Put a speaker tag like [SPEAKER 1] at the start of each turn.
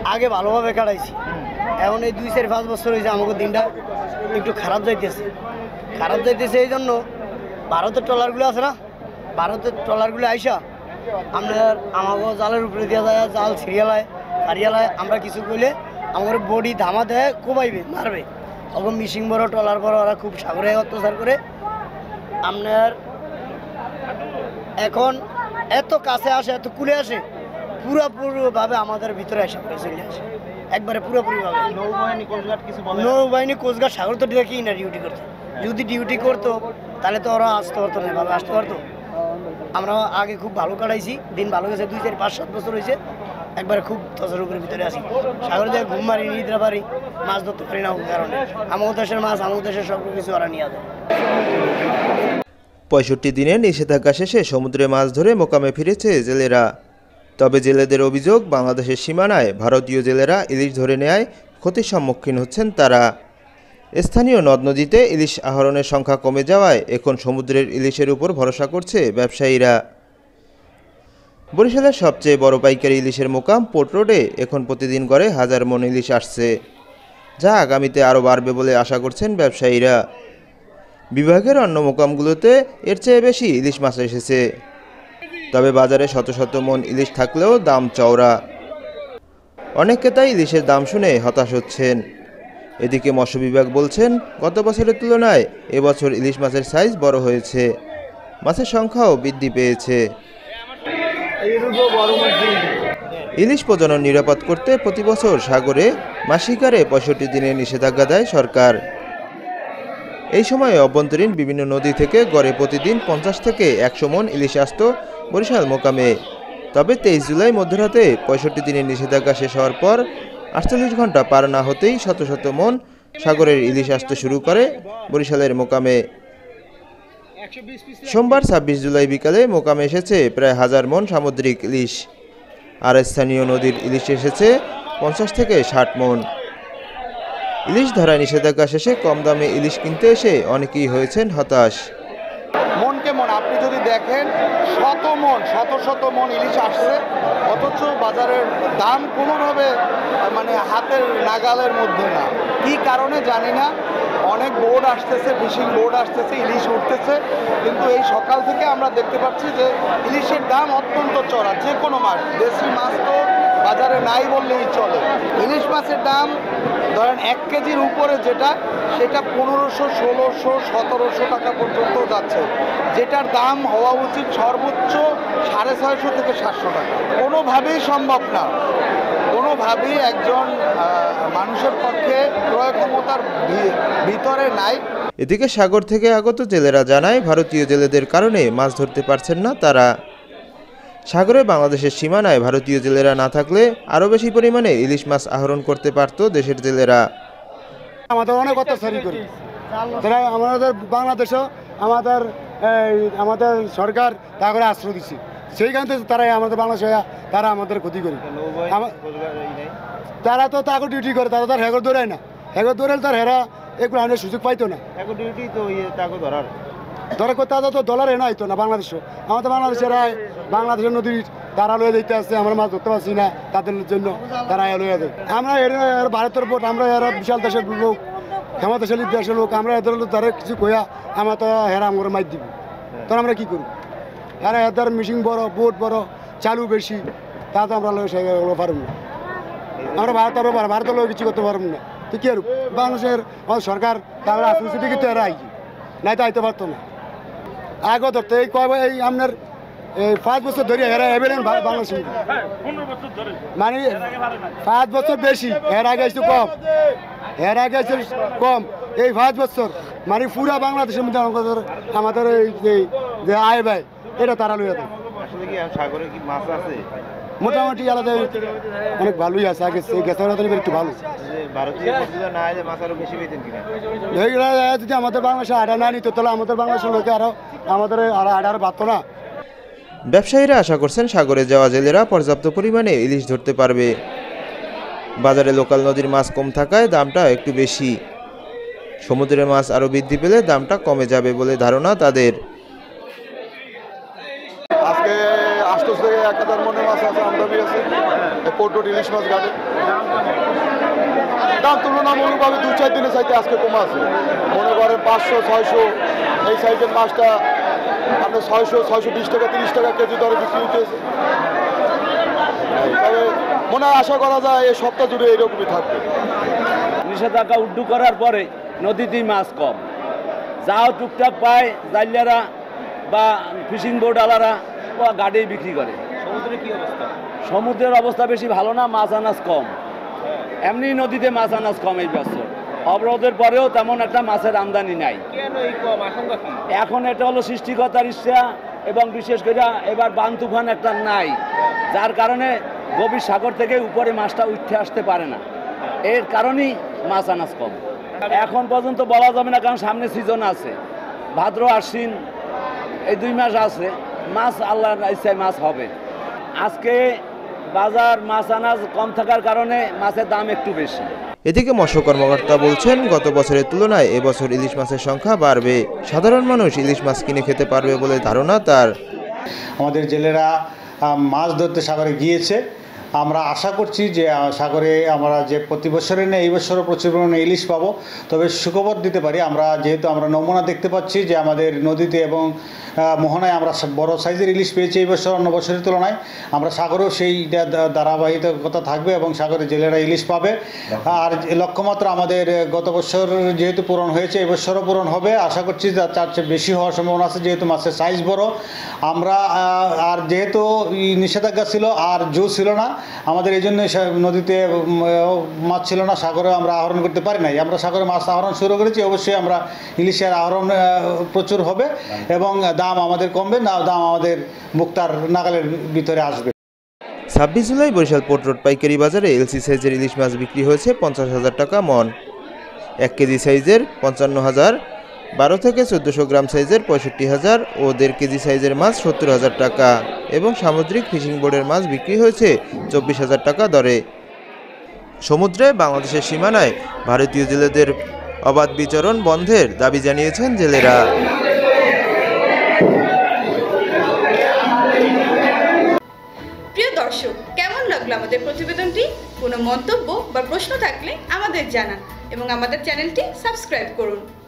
[SPEAKER 1] আগে ভালোভাবে কাটাইছি, এখন এই 2-4-5 বছর হয়েছে আমাকে দিনটা একটু খারাপ যাইতেছে। এই জন্য ভারতের ট্রলারগুলো আছে না, ভারতের ট্রলারগুলো আইসা আপনার আমাকে জালের উপরে দেওয়া যায়, জাল ছিড়িয়ালায় হারিয়ালায় আমরা কিছু করলে আমার বডি ধামা দেয়, কোবাইবে, মারবে। তখন মিশিং বড় ট্রলার বড় ওরা খুব সাগরে অত্যাচার করে। আপনার এখন এত কাছে আসে, এত কুলে আসে, পুরোপুরিভাবে আমাদের ভিতরে এসে চলে আসে, একবারে পুরোপুরিভাবে। নৌবাহিনী কোস্টগার্ড সাগর তো দেখি না ডিউটি করতে, যদি ডিউটি করতো তাহলে তো ওরা আসতে পারতো না, ভাবে আসতে পারতো। আমরা আগে খুব ভালো কাটাইছি, দিন ভালো গেছে, 2-4-5-7 বছর হয়েছে একবারে খুব তসের উপরে ভিতরে আসি, সাগরে দিয়ে ঘুম মারি, নিদ্রা পারি, মাছ ধরতে পারি না কারণে। আমার দেশের মাছ, আমার দেশের সব কিছু ওরা নিয়ে যায়।
[SPEAKER 2] 65 দিনের নিষেধাজ্ঞা শেষে সমুদ্রে মাছ ধরে মোকামে ফিরেছে জেলেরা। তবে জেলেদের অভিযোগ, বাংলাদেশের সীমানায় ভারতীয় জেলেরা ইলিশ ধরে নেয়ায় ক্ষতির সম্মুখীন হচ্ছেন তারা। স্থানীয় নদ নদীতে ইলিশ আহরণের সংখ্যা কমে যাওয়ায় এখন সমুদ্রের ইলিশের উপর ভরসা করছে ব্যবসায়ীরা। বরিশালের সবচেয়ে বড় পাইকারি ইলিশের মোকাম পোর্ট রোডে এখন প্রতিদিন গড়ে 1000 মণ ইলিশ আসছে, যা আগামীতে আরও বাড়বে বলে আশা করছেন ব্যবসায়ীরা। বিভাগের অন্য মোকামগুলোতে এর চেয়ে বেশি ইলিশ মাছ এসেছে, তবে বাজারে শত শত মণ ইলিশ থাকলেও দাম চওড়া। অনেক ক্রেতাই ইলিশের দাম শুনে হতাশ হচ্ছেন। এদিকে মৎস্য বিভাগ বলছেন, গত বছরের তুলনায় এবছর ইলিশ মাছের সাইজ বড় হয়েছে, মাছের সংখ্যাও বৃদ্ধি পেয়েছে। ইলিশ প্রজনন নিরাপদ করতে প্রতি বছর সাগরে মাছ শিকারে 65 দিনের নিষেধাজ্ঞা দেয় সরকার। এই সময়ে অভ্যন্তরীণ বিভিন্ন নদী থেকে গড়ে প্রতিদিন 50 থেকে 100 মণ ইলিশ আসত বরিশাল মোকামে। তবে 23 জুলাই মধ্যরাতে 65 দিনের নিষেধাজ্ঞা শেষ হওয়ার পর 48 ঘন্টা পার না হতেই শত শত মণ সাগরের ইলিশ আসতে শুরু করে বরিশালের মোকামে। সোমবার 26 জুলাই বিকালে মোকামে এসেছে প্রায় 1000 মণ সামুদ্রিক ইলিশ, আর স্থানীয় নদীর ইলিশ এসেছে 50 থেকে 60 মণ। ইলিশ ধরায় নিষেধাজ্ঞা শেষে কম দামে ইলিশ কিনতে এসে অনেকেই হয়েছেন হতাশ।
[SPEAKER 3] মনকে মন আপনি যদি দেখেন, শত মন ইলিশ আসছে, অথচ বাজারের দাম কোনোভাবে মানে হাতের নাগালের মধ্যে না। কি কারণে জানি না, অনেক বোর্ড আসতেছে, ফিশিং বোর্ড আসতেছে, ইলিশ উঠতেছে, কিন্তু এই সকাল থেকে আমরা দেখতে পাচ্ছি যে ইলিশের দাম অত্যন্ত চড়া। যে কোনো মাছ, দেশি মাছ তো বাজারে নাই বললেই চলে। ইলিশ মাছের দাম ধরেন 1 কেজির উপরে যেটা, সেটা 1500, 1600, 1700 টাকা পর্যন্ত যাচ্ছে, যেটার দাম হওয়া উচিত সর্বোচ্চ 650 থেকে 700 টাকা। কোনোভাবেই সম্ভব না, কোনোভাবেই একজন মানুষের পক্ষে ক্রয় ক্ষমতার ভিতরে নাই।
[SPEAKER 2] এদিকে সাগর থেকে আগত জেলেরা জানায়, ভারতীয় জেলেদের কারণে মাছ ধরতে পারছেন না তারা। সাগরে বাংলাদেশের সীমানায় ভারতীয় জেলেরা না থাকলে আরও বেশি পরিমাণে ইলিশ মাছ আহরণ করতে পারত দেশের জেলেরা।
[SPEAKER 4] আমাদের অনেক অত্যাচারী করি তারা, আমাদের বাংলাদেশও আমাদের সরকার তা করে আশ্রয় দিচ্ছে, সেইখান থেকে তারাই আমাদের বাংলাদেশে তারা আমাদের ক্ষতি করে। তারা তো তাকে ডিউটি করে, তারা তার হেগর দৌড়ায় না, হেগর দৌড়ালে তার হেরা এগুলো আনার সুযোগ পাইতো না। ধরে তাদের তো ডলার এনে আইতো না বাংলাদেশও। আমাদের বাংলাদেশের নদীর তারা লয়ে যেতে আসছে, আমরা মাছ ধরতে পারছি না, তাদের জন্য তারা লয়ে যায়। আমরা ভারতের বোট, আমরা এরা বিশাল দেশের লোক, ক্ষমতাশালী দেশের লোক, আমরা এদের তারা কিছু কইয়া আমরা তো হেরা আমার মাইর দিব, তখন আমরা কী করব? এরা এদের মিশিং বড়, বোট বড়, চালু বেশি, তা তো আমরা পারব না। আমরা ভারতের লোক কিছু করতে পারব না, তো কী আর বাংলাদেশের সরকার তারা আসছে কিন্তু এরা আইকি নাই তো আইতে পারতো না। আগে ধরতে এই এই আপনার 5 বছর ধরে এরা এভেলেন বাংলাদেশ, মানে 5 বছর বেশি, এর আগে আসছে কম, এই 5 বছর মানে পুরা বাংলাদেশের মধ্যে আমাদের যে আয় ব্যয় এটা তারা লইয়া দেয়। মোটামুটি আলাদা অনেক ভালোই আছে, আগে গেছে একটু ভালো। যদি আমাদের বাংলাদেশে আড়া না নিত তাহলে আমাদের বাংলাদেশের লোকে আমাদের আড়ার বাড়তো না।
[SPEAKER 2] ব্যবসায়ীরা আশা করছেন সাগরে যাওয়া জেলেরা পর্যাপ্ত পরিমাণে ইলিশ ধরতে পারবে। বাজারে লোকাল নদীর মাছ কম থাকায় দামটা একটু বেশি, সমুদ্রের মাছ আরও বৃদ্ধি পেলে দামটা কমে যাবে বলে ধারণা তাদের।
[SPEAKER 3] আজকে 800 থেকে 1000 মনের মাছ আছে, আমদানি আছে এই পোর্ট রোড ইলিশ মাছ ঘাটে। দাম তুলনামূলকভাবে 2-4 দিনের চাইতে আজকে কম আছে। মনে করেন 500-600 এই সাইজের মাছটা আপনার 600-620 টাকা 30 টাকা কেজি দরে বিক্রি হইতেছে। তবে মনে হয় আশা করা যায় এই সপ্তাহ জুড়ে এইরকমই থাকবে।
[SPEAKER 5] নিষেধাজ্ঞা উড্ডু করার পরে নদীতেই মাছ কম, যাও টুকটাক পায় জালিয়ারা বা ফিশিং বোটওয়ালারা ও গাড়ি বিক্রি করে। সমুদ্রের অবস্থা বেশি ভালো না, মাছ আনাজ কম, এমনি নদীতে মাছ আনাজ কম এই বছর। অবরোধের পরেও তেমন একটা মাছের আমদানি নাই। এখন এটা হলো সৃষ্টিকর্তার ইচ্ছা, এবং বিশেষ করে এবার বান তুফান একটা নাই, যার কারণে গভীর সাগর থেকে উপরে মাছটা উঠে আসতে পারে না, এর কারণেই মাছ আনাজ কম। এখন পর্যন্ত বলা যাবে না, কারণ সামনে সিজন আছে, ভাদ্র আশ্বিন এই 2 মাস আছে, মাছ আল্লাহর ইচ্ছায় মাছ হবে। আজকে বাজার মাছ আনাজ কম থাকার কারণে মাছের দাম একটু বেশি।
[SPEAKER 2] এদিকে মৎস্য কর্মকর্তা বলছেন, গত বছরের তুলনায় এবছর ইলিশ মাছের সংখ্যা বাড়বে। সাধারণ মানুষ ইলিশ মাছ কিনে খেতে পারবে বলে ধারণা তার।
[SPEAKER 6] আমাদের জেলেরা মাছ ধরতে সাগরে গিয়েছে। আমরা আশা করছি যে সাগরে আমরা যে প্রতি বছরে নেই এই বছরও প্রচুর পরিমাণে ইলিশ পাবো। তবে সুখবর দিতে পারি, যেহেতু আমরা নমুনা দেখতে পাচ্ছি যে আমাদের নদীতে এবং মোহনায় আমরা বড় সাইজের ইলিশ পেয়েছি এই বছর অন্য বছরের তুলনায়। আমরা সাগরেও সেই ধারাবাহিকতা থাকবে এবং সাগরে জেলেরা ইলিশ পাবে। আর লক্ষ্যমাত্রা আমাদের গত বছর যেহেতু পূরণ হয়েছে, এবছরও পূরণ হবে। আশা করছি তার চেয়ে বেশি হওয়ার সম্ভাবনা আছে, যেহেতু মাছের সাইজ বড়। আমরা আর যেহেতু নিষেধাজ্ঞা ছিল আর জো ছিল না, আমাদের এই জন্য নদীতে মাছ ছিল না, সাগরে আমরা আহরণ করতে পারি নাই। আমরা সাগরে মাছ আহরণ শুরু করেছি, অবশ্যই আমরা ইলিশের আহরণ প্রচুর হবে এবং দাম আমাদের কমবে না, দাম আমাদের মুক্তার নাগালের ভিতরে আসবে।
[SPEAKER 2] 26 জুলাই বরিশাল পোর্ট রোড পাইকারি বাজারে এলসি সাইজের ইলিশ মাছ বিক্রি হয়েছে 50,000 টাকা মন, 1 কেজি সাইজের 55,000, 12 থেকে 1400 গ্রাম সাইজের 65,000 ও 1.5 কেজি সাইজের মাছ 70,000 টাকা এবং সামুদ্রিক ফিশিং বোর্ডের মাছ বিক্রি হয়েছে 24,000 টাকা দরে। সমুদ্রে বাংলাদেশের সীমানায় ভারতীয় জেলেদের অবাধ বিচরণ বন্ধের দাবি জানিয়েছেন জেলেরা।
[SPEAKER 7] প্রিয় দর্শক, কেমন লাগলো আমাদের প্রতিবেদনটি? কোনো মন্তব্য বা প্রশ্ন থাকলে আমাদের জানান এবং আমাদের চ্যানেলটি সাবস্ক্রাইব করুন।